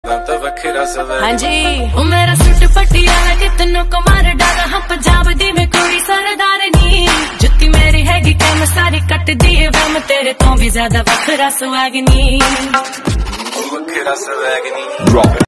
हाँ जी वो मेरा सुट पटियाला कितनों को मार डाला हम पंजाब दी में कोई सरदारनी जुत्ती मेरी हैगी कैम सारी कट दी वम तेरे तो भी ज्यादा वखरा सुहागनी